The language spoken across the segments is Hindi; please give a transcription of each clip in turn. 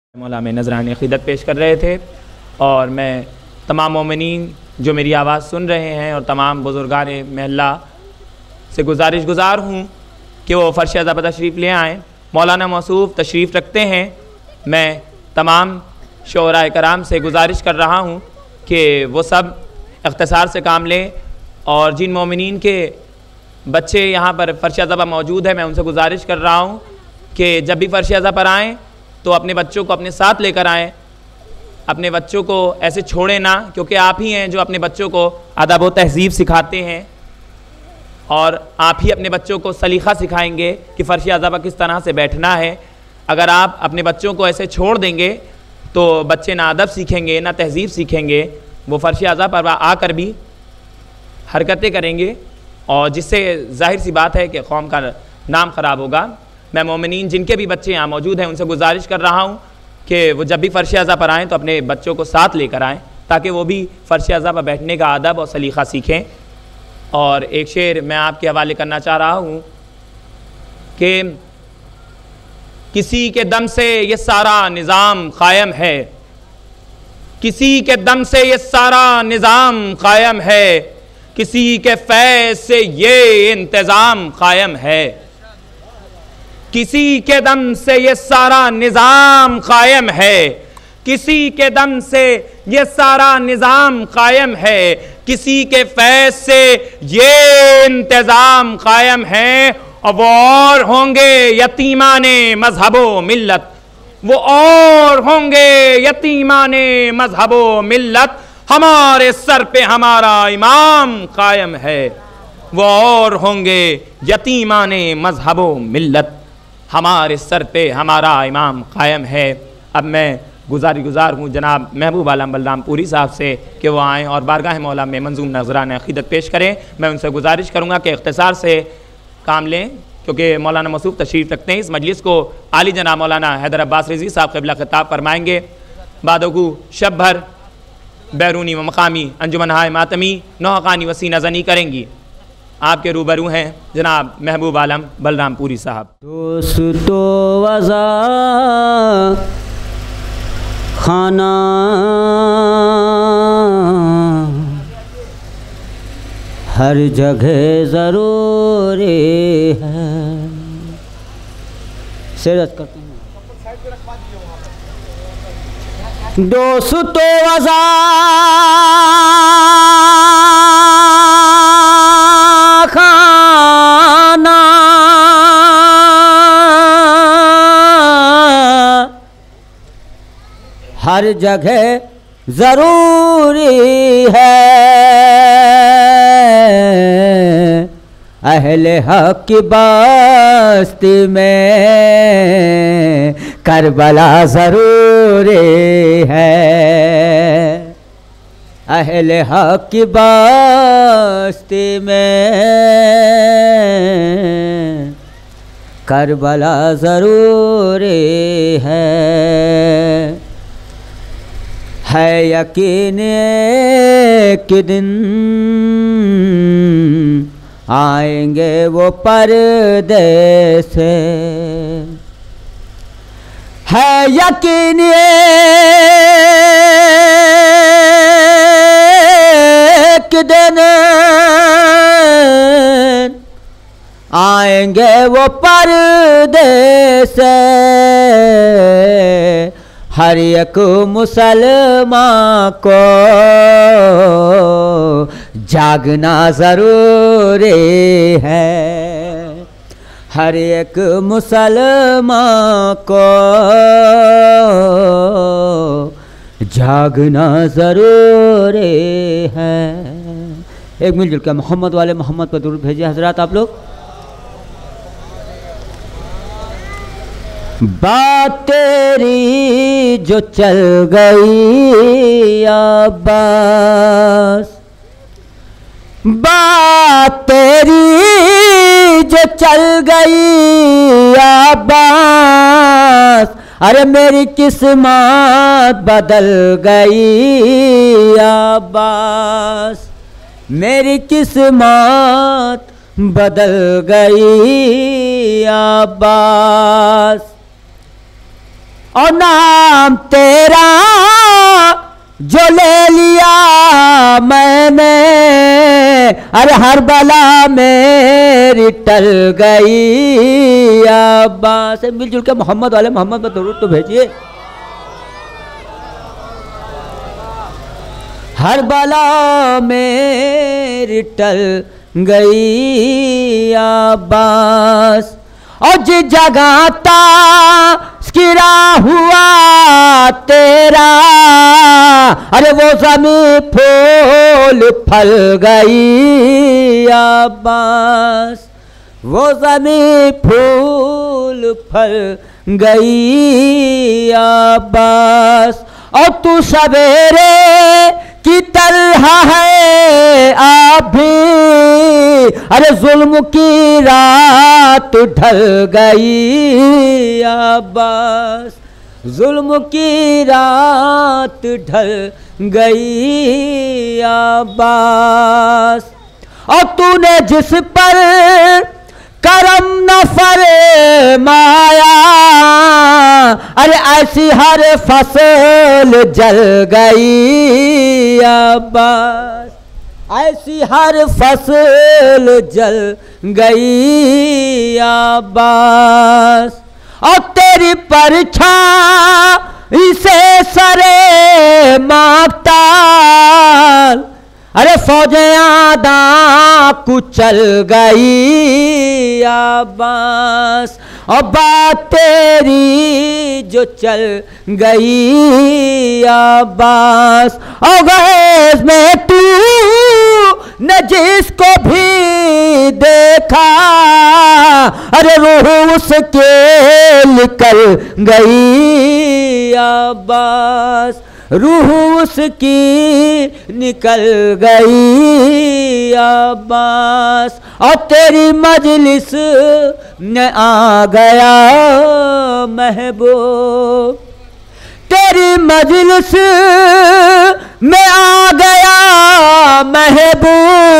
मौला में नजरानी अक़ीदत पेश कर रहे थे और मैं तमाम मोमिनीन जो मेरी आवाज़ सुन रहे हैं और तमाम बुज़ुर्गान महल्ला से गुज़ार हूँ कि वो फ़र्श अज़ा पर तशरीफ़ ले आएँ। मौलाना मौसूफ़ तशरीफ़ रखते हैं। मैं तमाम शोराए कराम से गुजारिश कर रहा हूँ कि वो सब इख्तिसार से काम लें और जिन मोमिनीन के बच्चे यहाँ पर फ़र्श अज़ा पर मौजूद है मैं उनसे गुजारिश कर रहा हूँ कि जब भी फ़र्श अज़ा पर आएँ तो अपने बच्चों को अपने साथ लेकर आएँ। अपने बच्चों को ऐसे छोड़ें ना, क्योंकि आप ही हैं जो अपने बच्चों को अदब व तहज़ीब सिखाते हैं और आप ही अपने बच्चों को सलीक़ा सिखाएंगे कि फ़र्श अज़ा पर किस तरह से बैठना है। अगर आप अपने बच्चों को ऐसे छोड़ देंगे तो बच्चे ना अदब सीखेंगे ना तहज़ीब सीखेंगे, वो फ़र्श अज़ा पर आकर भी हरकतें करेंगे और जिससे ज़ाहिर सी बात है कि कौम का नाम ख़राब होगा। मैं मोमिनीन जिनके भी बच्चे यहाँ मौजूद हैं उनसे गुजारिश कर रहा हूँ कि वो जब भी फ़र्श अज़ा पर आएँ तो अपने बच्चों को साथ लेकर आएँ ताकि वो भी फ़र्श अज़ा पर बैठने का अदब और सलीक़ा सीखें। और एक शेर मैं आपके हवाले करना चाह रहा हूँ कि किसी के दम से ये सारा निज़ाम कायम है, किसी के दम से ये सारा निज़ाम कायम है, किसी के फैज़ से ये इंतज़ाम कायम है, किसी के दम से ये सारा निज़ाम कायम है, किसी के दम से ये सारा निज़ाम कायम है, किसी के फैज़ से ये इंतज़ाम कायम है। और वो और होंगे यतीमाने मज़हबो मिल्लत, वो और होंगे यतीमाने मज़हबो मिल्लत, हमारे सर पे हमारा इमाम कायम है। वो और होंगे यतीमाने मज़हबो मिल्लत, हमारे सर पे हमारा इमाम कायम है। अब मैं गुज़ार हूँ जनाब महबूब आलम बलरामपुरी साहब से कि वो आएँ और बारगाह मौला में मंजूम नज़रान अक़ीदत पेश करें। मैं उनसे गुजारिश करूँगा कि इख्तिसार से काम लें क्योंकि मौलाना मौसूफ़ तशरीफ़ रखते हैं। इस मजलिस को आली जनाब मौलाना हैदर अब्बास रिज़वी साहब क़िबला ख़िताब फरमाएँगे। बादोगू शब भर बैरूनी व मकामी अंजुमन-हाय मातमी नौहानी वसी नज़नी करेंगी। आपके रूबरू हैं जनाब महबूब आलम बलरामपुरी साहब। दोस्तो वज़ा खाना हर जगह ज़रूरी है। सिरत करते हैं दोस्तो वज़ा खाना हर जगह ज़रूरी है। अहले हक़ की बस्ती में करबला ज़रूरी है। अहले हक़ की बस्ती में करबला ज़रूरी है यकीन एक दिन आएंगे वो पर्दे से, है यकीन एक दिन आएंगे वो पर्दे से। हर एक मुसलमान को जागना ज़रूरी है। हर एक मुसलमान को जागना ज़रूरी है। एक मिलजुल के मोहम्मद वाले मोहम्मद पर दुरूद भेजिए हज़रात आप लोग। बात तेरी जो चल गई अब्बास, बात तेरी जो चल गई अब्बास, अरे मेरी किस्मत बदल गई अब्बास, मेरी किस्मत बदल गई अब्बास। और नाम तेरा जो ले लिया मैंने, अरे हर बला मेरी टल गई अब्बास। मिलजुल के मोहम्मद वाले मोहम्मद पर दरूद तो भेजिए। हर बला मेरी टल गई अब्बास। और जिस जगह तस्किरा हुआ तेरा, अरे वो ज़मीं फूल फल गई अब्बास, वो ज़मीं फूल फल गई अब्बास। और तू सवेरे की तरह है आप भी, अरे जुल्म की रात ढल गई अब्बास, जुल्म की रात ढल गई अब्बास। और तूने जिस पर करम न फरमाया, अरे ऐसी हर फसल जल गई अब्बास, ऐसी हर फसल जल गई अब्बास। और तेरी परछाई से सरे माता, अरे फौजें आदा कुचल गई अब्बास। और बात तेरी जो चल गई अब्बास। और गैस में तू न जिसको भी देखा, अरे रूह उसके निकल गई अब्बास, रूह उसकी निकल गई अब्बास। और तेरी मजलिस में आ गया महबूब, तेरी मजलिस में आ गया महबूब।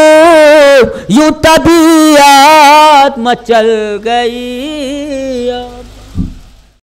यूं तबीयत मचल गई।